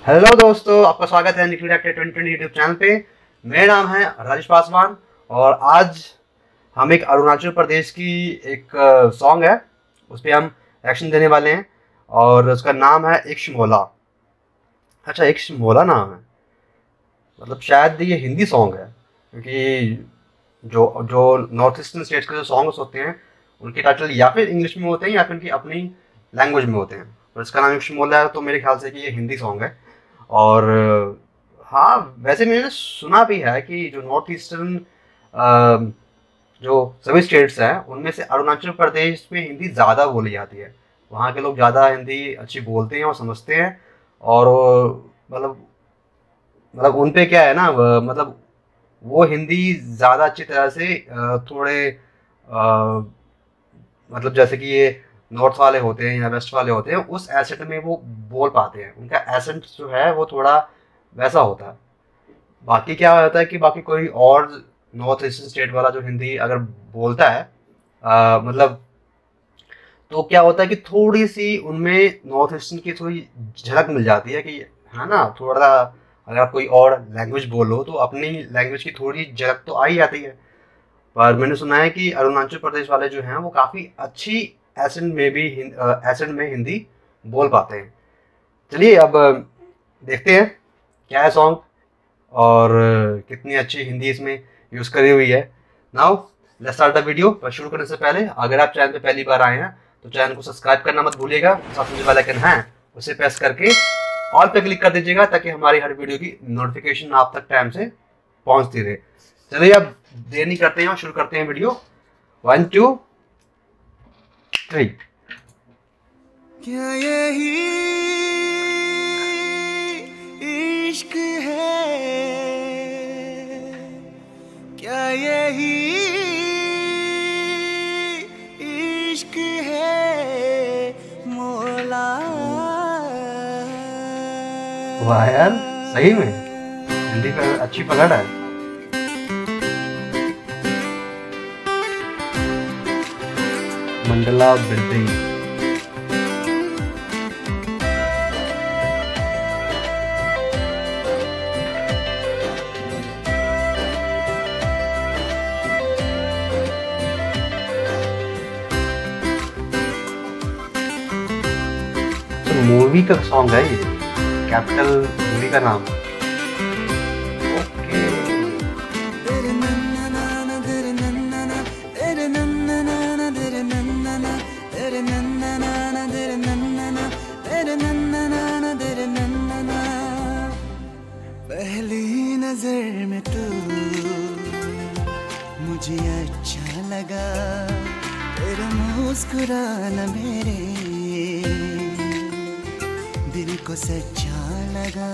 Hello दोस्तों, आपका स्वागत है निखिल एक्टर 2020 यूट्यूब चैनल पे। मेरा नाम है राजेश पासवान और आज हम एक अरुणाचल प्रदेश की एक सॉन्ग है, उस पर हम एक्शन देने वाले हैं और उसका नाम है इश्क मौला। अच्छा, इश्क मौला नाम है, मतलब शायद ये हिंदी सॉन्ग है, क्योंकि जो जो नॉर्थ ईस्टर्न स्टेट्स के जो सॉन्ग्स होते हैं उनके टाइटल या फिर इंग्लिश में होते हैं या फिर उनकी अपनी लैंग्वेज में होते हैं। और इसका नाम इश्क मौला है, तो मेरे ख्याल से कि ये हिंदी सॉन्ग है। और हाँ, वैसे मैंने सुना भी है कि जो नॉर्थ ईस्टर्न जो सभी स्टेट्स हैं उनमें से अरुणाचल प्रदेश में हिंदी ज़्यादा बोली जाती है। वहाँ के लोग ज़्यादा हिंदी अच्छी बोलते हैं और समझते हैं। और मतलब उन पे क्या है ना, मतलब वो हिंदी ज़्यादा अच्छी तरह से थोड़े मतलब जैसे कि ये नॉर्थ वाले होते हैं या वेस्ट वाले होते हैं, उस एसेंट में वो बोल पाते हैं। उनका एसेंट जो है वो थोड़ा वैसा होता है। बाकी क्या होता है कि बाकी कोई और नॉर्थ ईस्टर्न स्टेट वाला जो हिंदी अगर बोलता है मतलब, तो क्या होता है कि थोड़ी सी उनमें नॉर्थ ईस्टर्न की थोड़ी झलक मिल जाती है कि है ना, थोड़ा अगर आप कोई और लैंग्वेज बोलो तो अपनी लैंग्वेज की थोड़ी झलक तो आ ही जाती है। पर मैंने सुना है कि अरुणाचल प्रदेश वाले जो हैं वो काफ़ी अच्छी एसेंट में हिंदी बोल पाते हैं। चलिए अब देखते हैं क्या है सॉन्ग और कितनी अच्छी हिंदी इसमें यूज़ करी हुई है। Now let's start the video. पर शुरू करने से पहले अगर आप चैनल पे पहली बार आए हैं तो चैनल को सब्सक्राइब करना मत भूलिएगा। साथ में जो बेल आइकन है उसे प्रेस करके ऑल पे क्लिक कर दीजिएगा ताकि हमारी हर वीडियो की नोटिफिकेशन आप तक टाइम से पहुंचती रहे। चलिए अब देर नहीं करते हैं और शुरू करते हैं वीडियो। 1 2 3। क्या यही इश्क है, क्या यही इश्क है मौला। वाह यार, सही में हिंदी का अच्छी पकड़ है। मंडला बिल्डिंग, तो मूवी का सॉन्ग है ये, कैपिटल मूवी का नाम है। पहली नजर में तू मुझे अच्छा लगा, तेरा मुस्कुराना मेरे दिल को सच्चा लगा।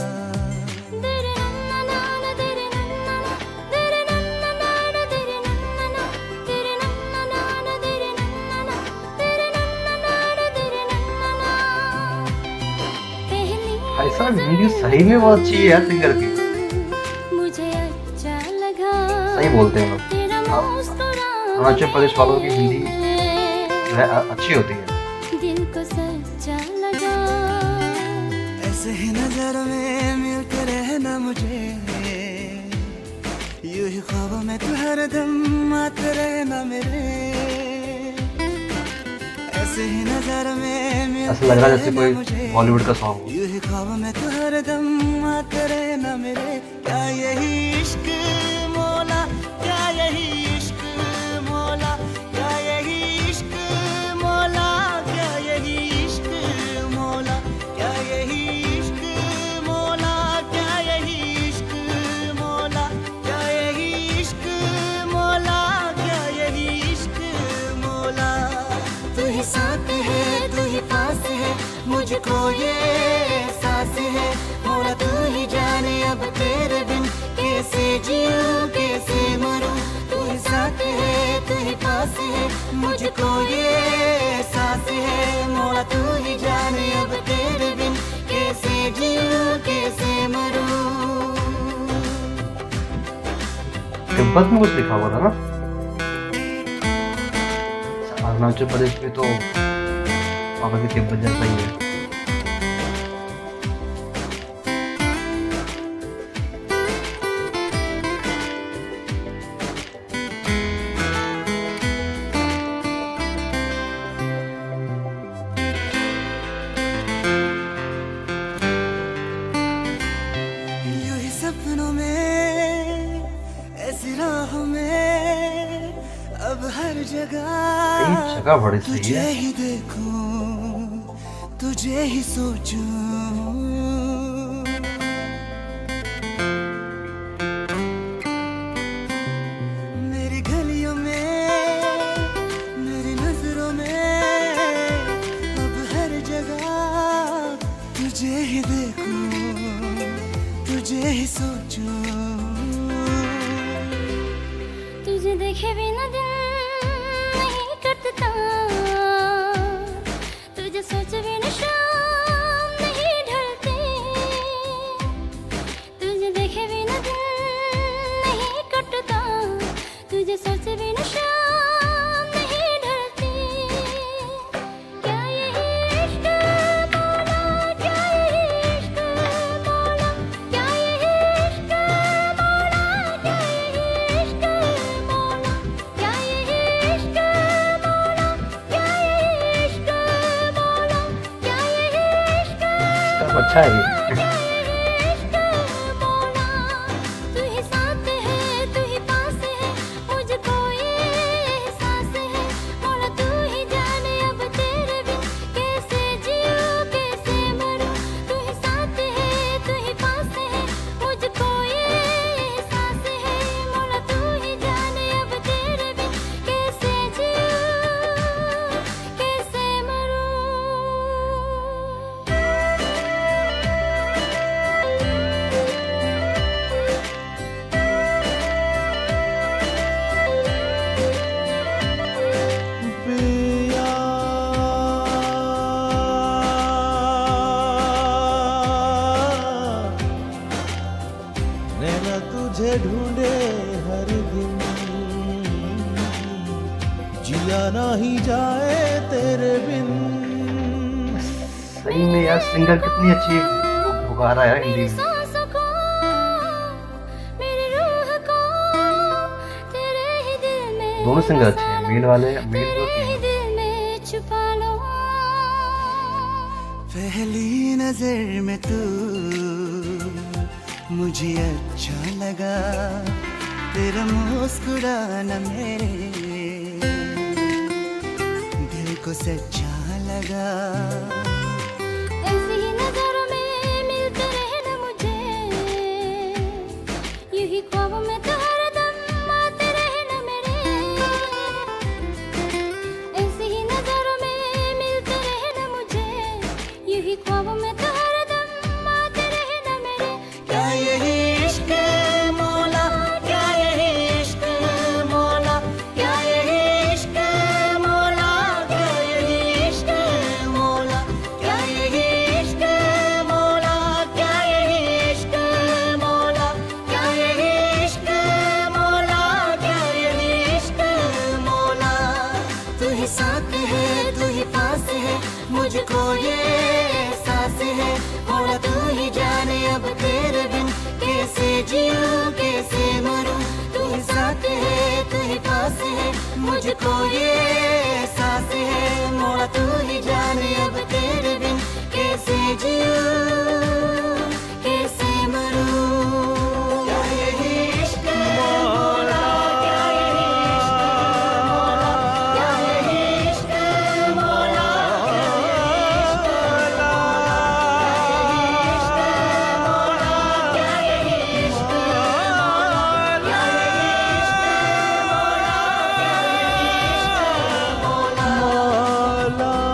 ऐसा हिंदी सही में बहुत अच्छी है यार, सिंगर की मुझे अच्छा लगा, सही बोलते हैं लोग। अरुणाचल प्रदेश वालों की हिंदी जो है अच्छी होती है। दिल को सच्चा लगा, ऐसे ही नजर में मिलते रहना मुझे, यूं ही ख्वाबों में तू हरदम आते रहना मेरे। ऐसे ही नजर में ऐसा लग रहा है जैसे कोई बॉलीवुड का सॉन्ग हो। यूं ही ख्वाबों में तू हरदम आते रहना मेरे। क्या यही इश्क मौला, क्या यही इश्क मौला, क्या यही इश्क मौला, क्या यही इश्क मौला, क्या यही इश्क मौला, क्या यही इश्क मौला, क्या यही इश्क मौला, क्या यही इश्क मौला। तू ही साथ है, तू ही पास है, मुझको ये एहसास है मौला। तू ही जाने अब तेरे बिन कैसे जीऊं कैसे मरूं। तू ही साथ है, तू ही पास है, मुझको ये एहसास है मौला। तू ही जाने अब तेरे बिन कैसे जीऊं कैसे मरूं। तिब्बत में कुछ लिखा हुआ था ना, अरुणाचल प्रदेश में तो वहाँ की तिब्बत जैसा ही है। जगह बड़ी सही तुझे है। ही देखूं, तुझे ही सोचूं। मेरी गलियों में, मेरी नजरों में, अब हर जगह तुझे ही देखूं, तुझे ही सोचूं। तुझे देखे बिना दिन नहीं कटता, तुझे सोचे बिना शाम नहीं ढलती, तुझे देखे बिना दिन नहीं कटता, तुझे सोचे बिना शाम नहीं ढलती। क्या यही इश्क मौला, क्या यही इश्क मौला, क्या यही इश्क मौला, क्या यही इश्क मौला, क्या यही इश्क मौला, क्या यही इश्क मौला, क्या यही इश्क सब अच्छा है ये। तू ही साथ है, तू ही पास है, मुझको ये एहसास है। मौला तू ही जाने अब तेरे बिन कैसे जीऊं, कैसे मरूं। तू ही साथ है, तू ही पास है, मुझको ये एहसास है। मौला तू ही जाने अब तेरे बिन कैसे जीऊं, कैसे मरूं। पिया नैना तुझे ढूंढे हर दिन, जिया नहीं जाए तेरे बिन। सही में यार सिंगर कितनी अच्छी पुकारा रहा है हिंदी मेरी में। सांसों को, मेरी रूह को, तेरे ही दिल में दोनों सिंगर अच्छे हैं, मेल वाले, मेल तो तेरे ही दिल में छुपा लो। पहली नजर में तू मुझे अच्छा लगा, तेरा मुस्कुराना मेरे दिल को सच्चा लगा। ऐसे ही नजारों में मिलते रहना मुझे, यूं ही ख्वाबों में तो हरदम आते रहना मेरे। ऐसे ही नजारों में मिलते रहना मुझे, यूं ही ख्वाबों में तो हरदम आते रहना मेरे। क्या यही इश्क मौला, क्या यही इश्क मौला, क्या यही इश्क मौला, क्या यही इश्क मौला, क्या यही इश्क मौला, क्या यही इश्क मौला, क्या यही इश्क मौला, क्या यही इश्क मौला। तू ही साथ है, तू ही पास है, मुझको ये एहसास है। मौला तू ही जाने अब तेरे बिन कैसे जीऊं, कैसे मरूं। तू ही साथ है, तू ही पास है, मुझको ये एहसास है। मौला तू ही जाने अब तेरे बिन कैसे जीऊं, कैसे मरूं। क्या यही इश्क मौला, क्या यही इश्क मौला, क्या यही इश्क मौला, क्या यही इश्क मौला, क्या यही इश्क मौला, क्या यही इश्क मौला, क्या यही इश्क मौला।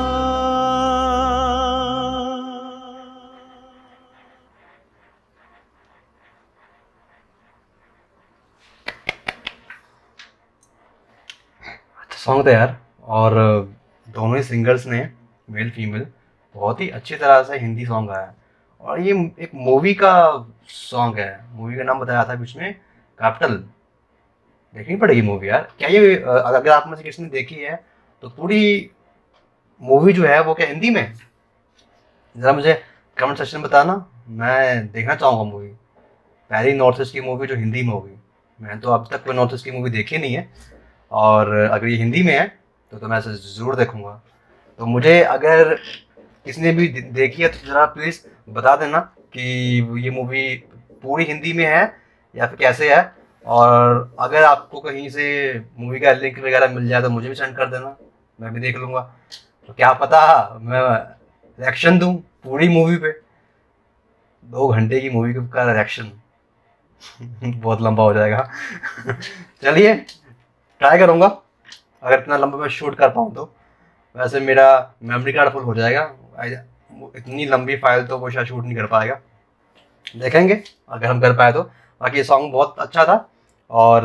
अच्छा सॉन्ग था यार। और दोनों ही सिंगर्स ने, मेल फीमेल, बहुत ही अच्छी तरह से हिंदी सॉन्ग गाया है। और ये एक मूवी का सॉन्ग है, मूवी का नाम बताया था बीच में, कैपिटल। देखनी पड़ेगी मूवी यार। क्या ये अगर आप में से किसी ने देखी है तो पूरी मूवी जो है वो क्या हिंदी में, ज़रा मुझे कमेंट सेक्शन में बताना, मैं देखना चाहूँगा मूवी। पहली नॉर्थ ईस्ट की मूवी जो हिंदी में होगी। मैंने तो अब तक कोई नॉर्थ ईस्ट की मूवी देखी नहीं है, और अगर ये हिंदी में है तो मैं इसे ज़रूर देखूँगा। तो मुझे अगर किसी ने भी देखी है तो ज़रा प्लीज़ बता देना कि ये मूवी पूरी हिंदी में है या फिर कैसे है, और अगर आपको कहीं से मूवी का लिंक वगैरह मिल जाए तो मुझे भी सेंड कर देना, मैं भी देख लूँगा। तो क्या पता मैं रिएक्शन दूँ पूरी मूवी पे। 2 घंटे की मूवी का रिएक्शन बहुत लंबा हो जाएगा। चलिए ट्राई करूँगा अगर इतना लंबा मैं शूट कर पाऊँ तो। वैसे मेरा मेमोरी कार्ड फुल हो जाएगा, इतनी लंबी फाइल तो वो शायद शूट नहीं कर पाएगा, देखेंगे अगर हम कर पाए तो। बाकी ये सॉन्ग बहुत अच्छा था। और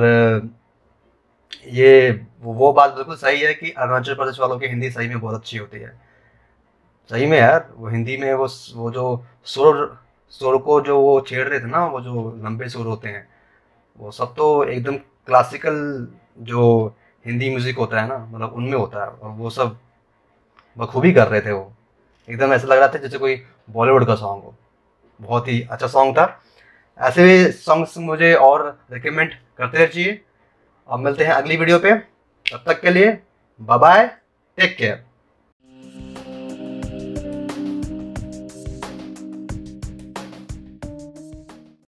ये वो बात बिल्कुल सही है कि अरुणाचल प्रदेश वालों की हिंदी सही में बहुत अच्छी होती है। सही में यार, वो हिंदी में वो जो सुर को जो वो छेड़ रहे थे ना, वो जो लंबे सुर होते हैं, वो सब तो एकदम क्लासिकल जो हिंदी म्यूजिक होता है ना, मतलब उनमें होता है। और वो सब बखूबी कर रहे थे, वो एकदम ऐसा लग रहा था जैसे कोई बॉलीवुड का सॉन्ग हो। बहुत ही अच्छा सॉन्ग था। ऐसे सॉन्ग्स मुझे और रिकमेंड करते रहिए। अब मिलते हैं अगली वीडियो पे, तब तक के लिए बाय बाय, टेक केयर।